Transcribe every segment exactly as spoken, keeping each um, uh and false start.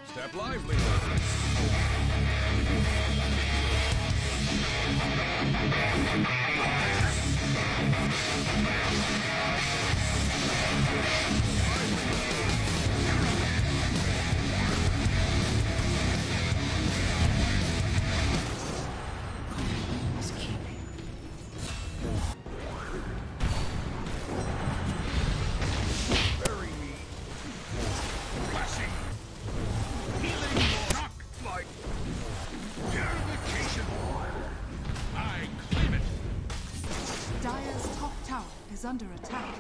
Step lively. Is under attack.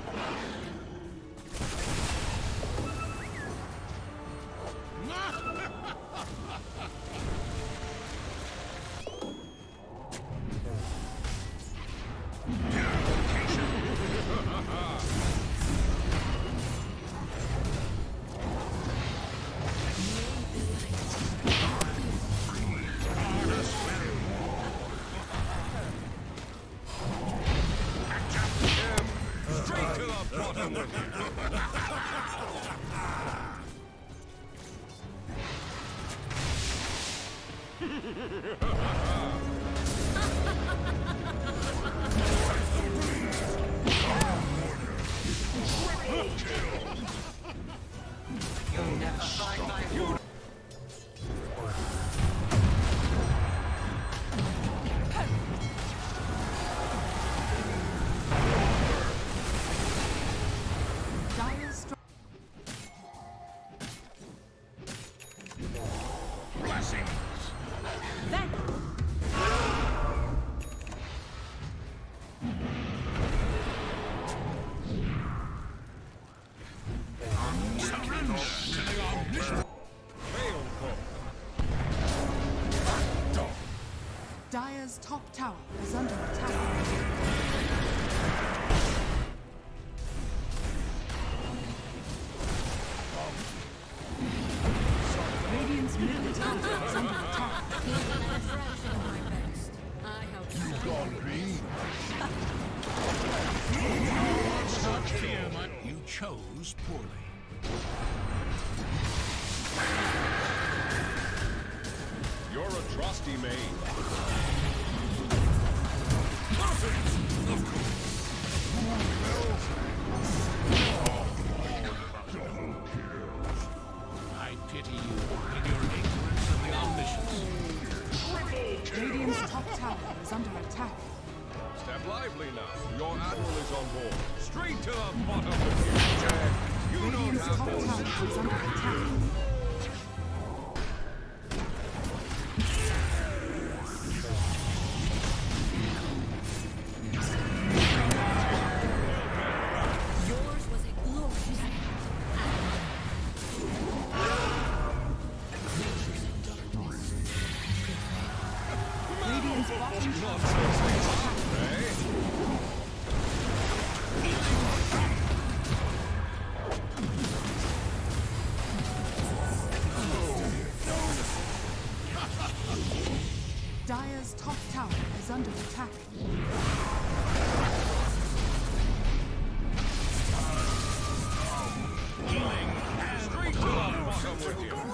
Dire's top tower is under attack. Radiant's middle tower is under attack. You gone green? You chose poorly. You're a trusty maid. I pity you in your ignorance of the omniscience. Radiant's top tower is under attack. Step lively now. Your admiral is on board. Straight to the bottom with you, Jack. You don't Radiant's have top those tower is under attack. Dire's top tower is under attack. straight to the bottom with you.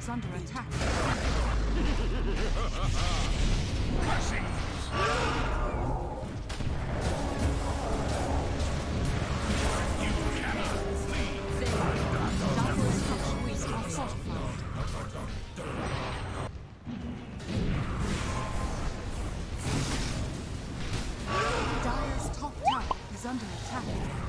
is under attack. Dire's top tower is under attack.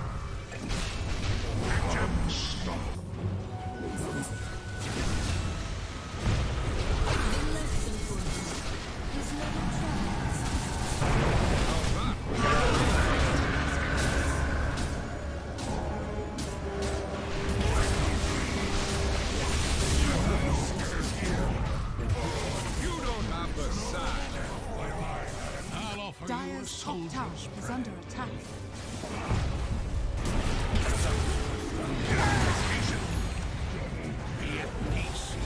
Dire's top tower is under attack. Be at peace.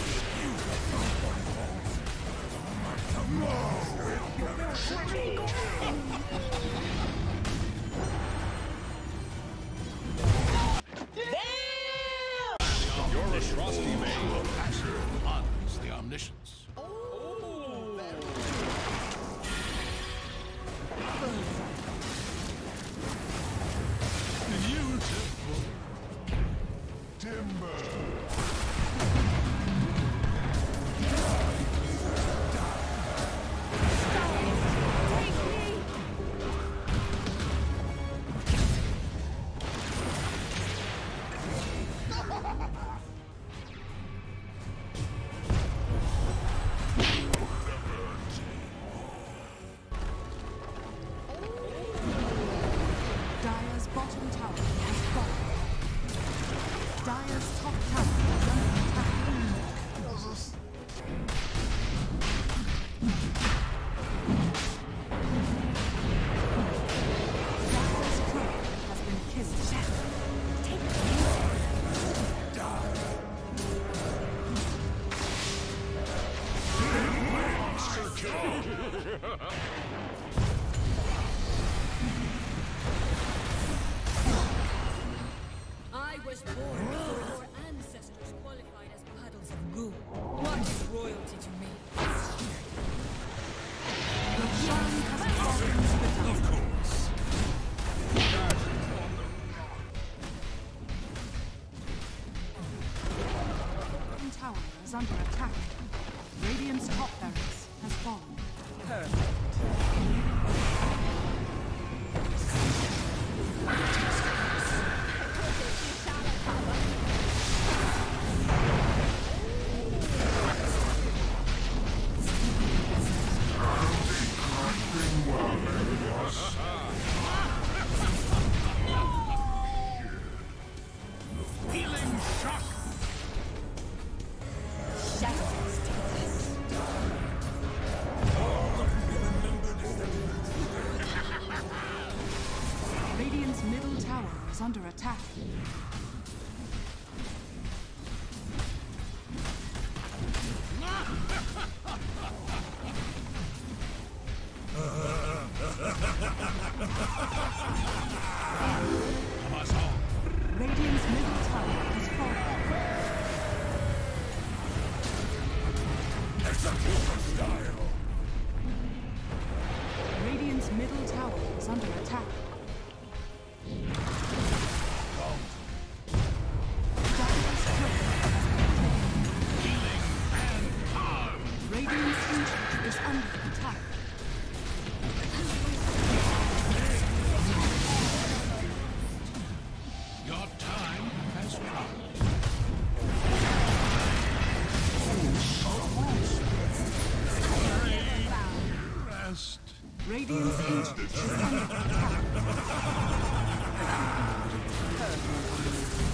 Your atrocity may. Passive honors the omniscience. Beautiful. Timber. Dire's bottom tower has fallen. Dire's top tower is under attack. Dire's turret has been killed. Take I was born before your ancestors qualified as puddles of goo. What is royalty to me? the sun has fallen to the dark. Of course. Bottom tower is under attack. Radiant's top barracks has fallen. Healing shock. Radiant's middle tower is under attack. Radiant's middle tower has fallen. Radiant's middle tower is under attack. Dire's turret has been killed. Radiant's ancient is under attack. Your time has come. Rest. Radiant's ancient is under attack.